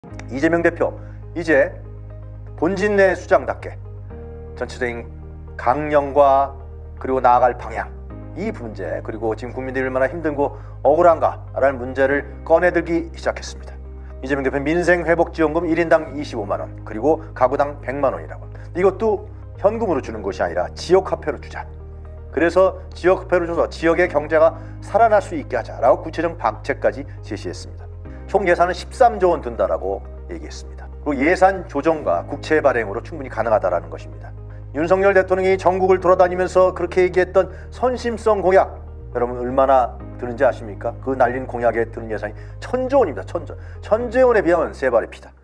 이재명 대표 이제 본진 내 수장답게 전체적인 강령과 그리고 나아갈 방향, 이 문제, 그리고 지금 국민들이 얼마나 힘들고 억울한가라는 문제를 꺼내들기 시작했습니다. 이재명 대표 민생회복지원금 1인당 25만 원, 그리고 가구당 100만 원이라고. 이것도 현금으로 주는 것이 아니라 지역화폐로 주자. 그래서 지역화폐로 줘서 지역의 경제가 살아날 수 있게 하자라고 구체적 방책까지 제시했습니다. 총 예산은 13조 원 든다라고 얘기했습니다. 그리고 예산 조정과 국채 발행으로 충분히 가능하다라는 것입니다. 윤석열 대통령이 전국을 돌아다니면서 그렇게 얘기했던 선심성 공약, 여러분 얼마나 드는지 아십니까? 그 날린 공약에 드는 예산이 1,000조 원입니다. 1,000조. 1,000조 원에 비하면 세 발의 피다.